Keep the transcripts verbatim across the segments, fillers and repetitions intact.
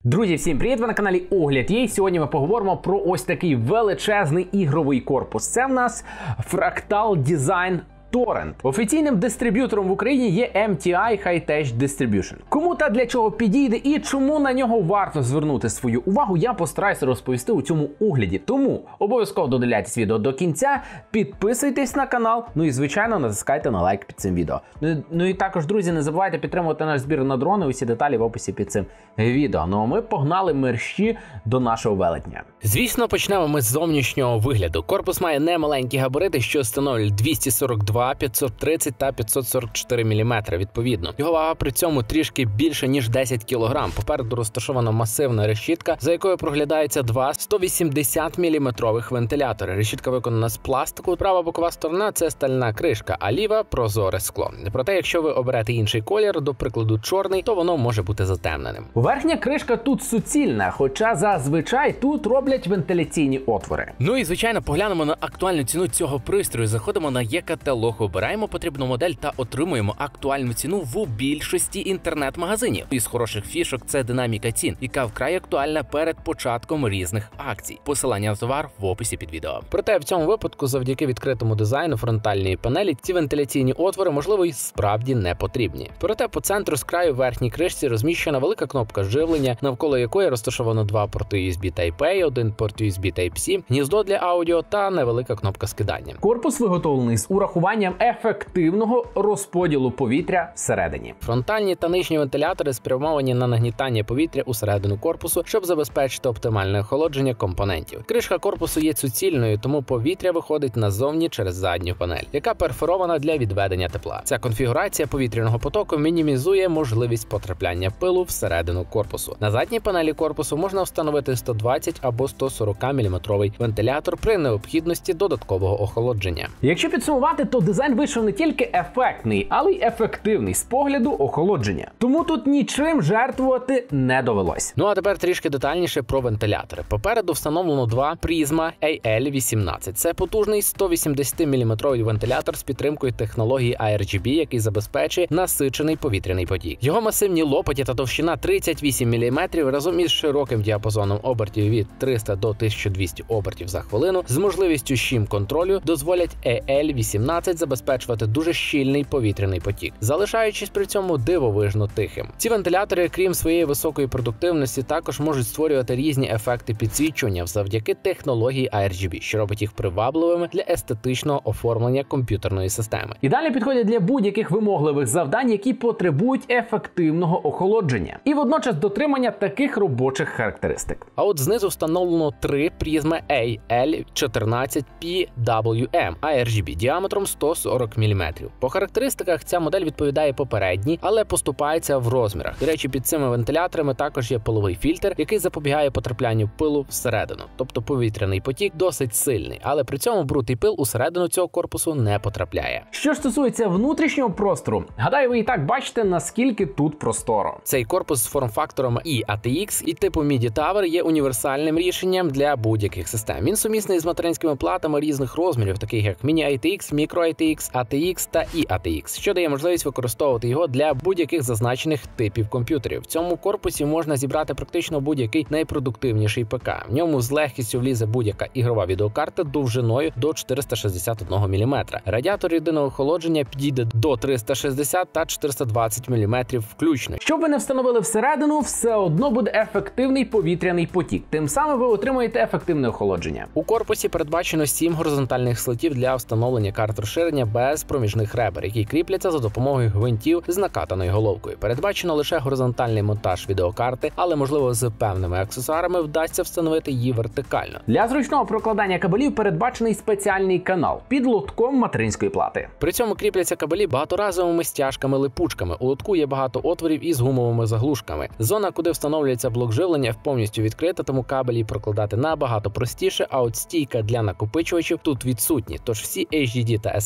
Друзі, всім привіт! Ви на каналі Огляд Є. Сьогодні ми поговоримо про ось такий величезний ігровий корпус. Це в нас Fractal Design Torrent. Офіційним дистриб'ютором в Україні є ем ті ай High-Tech Distribution. Кому та для чого підійде і чому на нього варто звернути свою увагу, я постараюся розповісти у цьому огляді. Тому обов'язково додивляйтесь відео до кінця, підписуйтесь на канал, ну і звичайно натискайте на лайк під цим відео. Ну, ну і також, друзі, не забувайте підтримувати наш збір на дрони, усі деталі в описі під цим відео. Ну а ми погнали мерщі до нашого велетня. Звісно, почнемо ми з зовнішнього вигляду. Корпус має немаленькі габарити, що становлять двісті сорок два, п'ятсот тридцять та п'ятсот сорок чотири міліметри відповідно. Його вага при цьому трішки більше, ніж десять кілограм. Попереду розташована масивна решітка, за якою проглядається два сто вісімдесят міліметрових вентилятори. Решітка виконана з пластику, права бокова сторона – це стальна кришка, а ліва – прозоре скло. Проте, якщо ви оберете інший колір, до прикладу чорний, то воно може бути затемненим. Верхня кришка тут суцільна, хоча зазвичай тут роблять вентиляційні отвори. Ну і, звичайно, поглянемо на актуальну ціну цього пристрою. Заходимо на Є-каталог, обираємо потрібну модель та отримуємо актуальну ціну в більшості інтернет-магазинів. Із хороших фішок – це динаміка цін, яка вкрай актуальна перед початком різних акцій. Посилання на товар в описі під відео. Проте в цьому випадку, завдяки відкритому дизайну фронтальної панелі, ці вентиляційні отвори, можливо, і справді не потрібні. Проте по центру з краю в верхній кришці розміщена велика кнопка живлення, навколо якої розташовано два порти ю ес бі Type-A, один порт ю ес бі Type-C, гніздо для аудіо та невелика кнопка скидання. Корпус виготовлений з урахуванням ефективного розподілу повітря всередині. Фронтальні та нижні вентилятори спрямовані на нагнітання повітря усередину корпусу, щоб забезпечити оптимальне охолодження компонентів. Кришка корпусу є суцільною, тому повітря виходить назовні через задню панель, яка перфорована для відведення тепла. Ця конфігурація повітряного потоку мінімізує можливість потрапляння пилу всередину корпусу. На задній панелі корпусу можна встановити сто двадцять або сто сорок міліметровий вентилятор при необхідності додаткового охолодження. Якщо підсумувати, то дизайн вийшов не тільки ефектний, але й ефективний з погляду охолодження. Тому тут нічим жертвувати не довелось. Ну а тепер трішки детальніше про вентилятори. Попереду встановлено два Prisma ей ел вісімнадцять. Це потужний сто вісімдесят міліметровий вентилятор з підтримкою технології ар джі бі, який забезпечує насичений повітряний потік. Його масивні лопаті та товщина тридцять вісім міліметрів разом із широким діапазоном обертів від триста до тисяча двісті обертів за хвилину з можливістю щім-контролю дозволять ей ел вісімнадцять забезпечувати дуже щільний повітряний потік, залишаючись при цьому дивовижно тихим. Ці вентилятори, крім своєї високої продуктивності, також можуть створювати різні ефекти підсвічування завдяки технології ар джі бі, що робить їх привабливими для естетичного оформлення комп'ютерної системи. Ідеально підходять для будь-яких вимогливих завдань, які потребують ефективного охолодження і водночас дотримання таких робочих характеристик. А от знизу встановлено три Prisma ей ел чотирнадцять пі дабл ю ем ар джі бі діаметром сто сорок міліметрів. По характеристиках ця модель відповідає попередній, але поступається в розмірах. До речі, під цими вентиляторами також є пиловий фільтр, який запобігає потраплянню пилу всередину. Тобто повітряний потік досить сильний, але при цьому бруд і пил усередину цього корпусу не потрапляє. Що ж стосується внутрішнього простору, гадаю, ви і так бачите, наскільки тут просторо. Цей корпус з форм-фактором і ей ті ікс і типу Midi Tower є універсальним рішенням для будь-яких систем. Він сумісний з материнськими платами різних розмірів, таких як Mini-ей ті ікс, Micro-ей ті ікс, ей ті ікс та і ей ті ікс, що дає можливість використовувати його для будь-яких зазначених типів комп'ютерів. В цьому корпусі можна зібрати практично будь-який найпродуктивніший ПК. В ньому з легкістю влізе будь-яка ігрова відеокарта довжиною до чотириста шістдесят один міліметр. Радіатор єдиного охолодження підійде до триста шістдесят та чотириста двадцять міліметрів включно. Щоб ви не встановили всередину, все одно буде ефективний повітряний потік. Тим самим ви отримуєте ефективне охолодження. У корпусі передбачено сім горизонтальних слотів для встановлення карт розширення без проміжних ребер, які кріпляться за допомогою гвинтів з накатаною головкою. Передбачено лише горизонтальний монтаж відеокарти, але можливо з певними аксесуарами вдасться встановити її вертикально. Для зручного прокладання кабелів передбачений спеціальний канал під лотком материнської плати. При цьому кріпляться кабелі багаторазовими стяжками-липучками. У лотку є багато отворів із гумовими заглушками. Зона, куди встановлюється блок живлення, повністю відкрита, тому кабелі прокладати набагато простіше, а от стійка для накопичувачів тут відсутні. Тож всі ейч ді ді та ес ес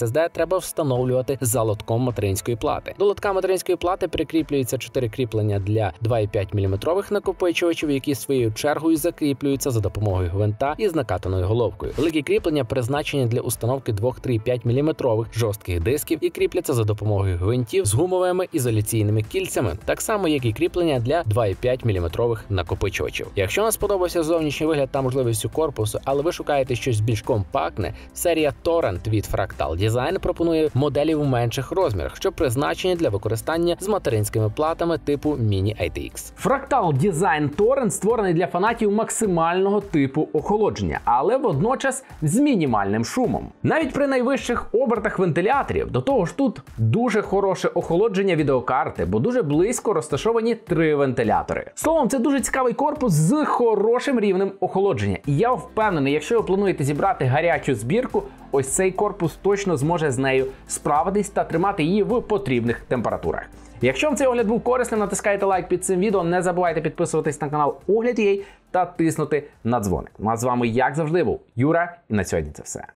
ес де треба встановлювати за лотком материнської плати. До лотка материнської плати прикріплюються чотири кріплення для два і п'ять міліметрових накопичувачів, які своєю чергою закріплюються за допомогою гвинта із накатаною головкою. Великі кріплення призначені для установки двох три і п'ять міліметрових жорстких дисків і кріпляться за допомогою гвинтів з гумовими ізоляційними кільцями, так само як і кріплення для два і п'ять міліметрових накопичувачів. Якщо вам сподобався зовнішній вигляд та можливості корпусу, але ви шукаєте щось більш компактне, серія Torrent від Fractal Design пропонує моделі в менших розмірах, що призначені для використання з материнськими платами типу Mini ей ті ікс. Fractal Design Torrent створений для фанатів максимального типу охолодження, але водночас з мінімальним шумом. Навіть при найвищих обертах вентиляторів, до того ж тут дуже хороше охолодження відеокарти, бо дуже близько розташовані три вентилятори. Словом, це дуже цікавий корпус з хорошим рівнем охолодження. І я впевнений, якщо ви плануєте зібрати гарячу збірку, ось цей корпус точно зможе з нею справитись та тримати її в потрібних температурах. Якщо вам цей огляд був корисним, натискайте лайк під цим відео, не забувайте підписуватись на канал Огляд.ua та тиснути на дзвоник. Ну а з вами, як завжди, був Юра, і на сьогодні це все.